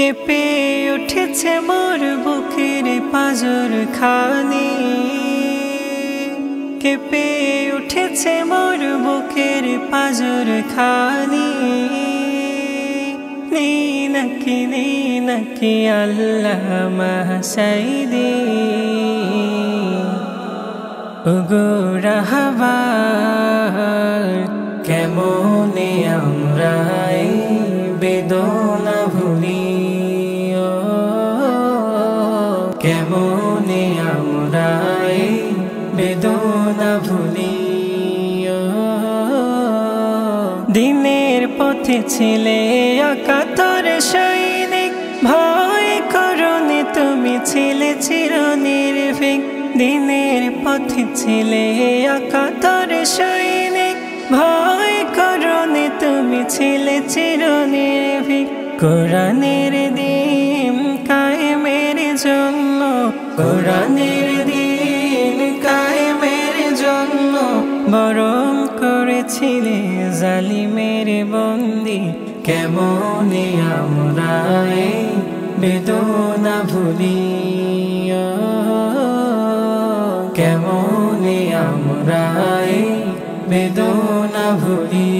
কেঁপে উঠেছে মোর বুকের পাঁজর খানি, কেঁপে উঠেছে মোর বুকের পাঁজর খানি। নেই নাকি আল্লাহ মাহসাইদি ওগো রাহবার, কেমনে আমরা এই বেদনা ভুলি, কেমনে আমরা এই বেদনা ভুলি। দিনের পথে ছিলে একাত্তর সৈনিক, ভয় করনি তুমি ছিলে চিরনির্ভীক। দিনের পথে ছিলে একাত্তর সৈনিক, ভয় করনি তুমি ছিলে চিরনির্ভীক। কোরআনের দিন কায়েমের জন্য, কোরআনের দিন কায়েমের জন্য বরণ করেছিলে জালিমের বন্দি। কেমনে আমরা এই বেদনা ভুলি, কেমনে আমরা এই বেদনা ভুলি।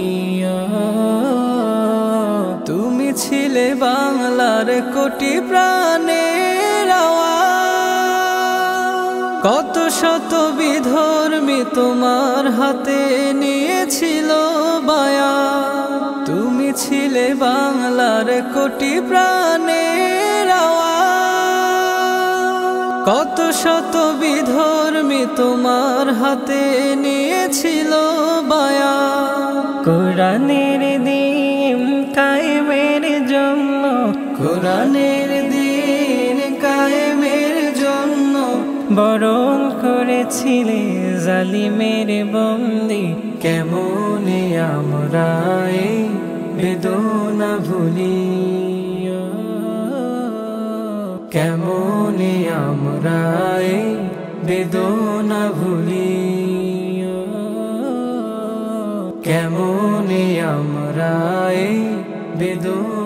তুমি ছিলে বাংলার কোটি প্রাণের আওয়াজ, কত শত বিধর্মী তোমার হাতে নিয়েছিল বায়া। তুমি ছিলে বাংলার কোটি প্রাণের আওয়াজ, কত শত বিধর্মী তোমার হাতে নিয়েছিল বায়া। কোরআনের দিন কায়েমের জন্য, কোরআনের দিন কায়েমের জন্য বরণ করেছিলে জালিমের বন্দি। কেমনে আমরা এই বেদনা ভুলি, কেমনে আমরা এই বেদনা ভুলি, কেমনে আমরা এই বেদনা